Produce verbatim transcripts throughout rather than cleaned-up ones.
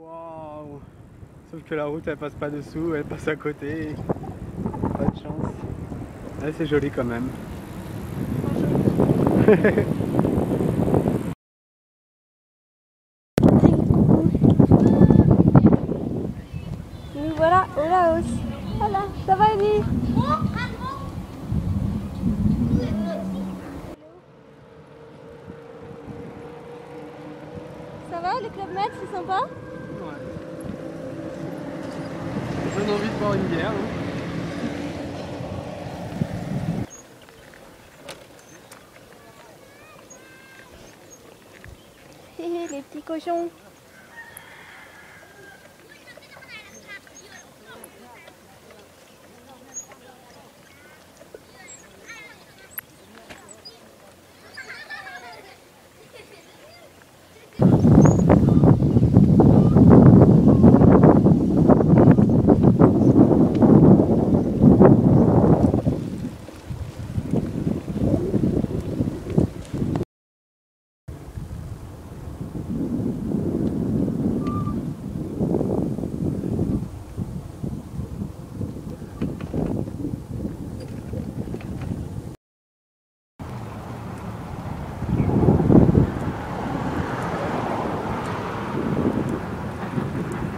Waouh! Sauf que la route elle passe pas dessous, elle passe à côté. Pas de chance. Ouais, c'est joli quand même. Nous voilà au Laos. Voilà, ça va Amy? Ça va, le Club Med, c'est sympa? Ouais. On a envie de boire une bière. Hein. Les petits cochons.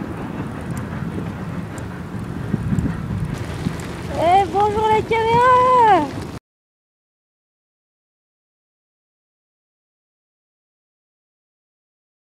Eh, bonjour la caméra!